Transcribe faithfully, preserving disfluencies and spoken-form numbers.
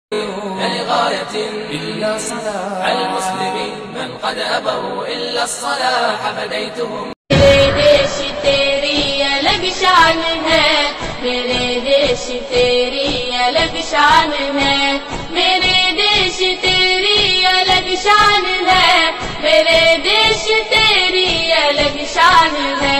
لغاية إلا صلاح على المسلمين من قد أبوا إلا الصلاح فديتهم. मेरे देश तेरी अलग शान है, मेरे देश तेरी अलग शान है, मेरे देश तेरी अलग शान है, मेरे देश तेरी अलग शान है।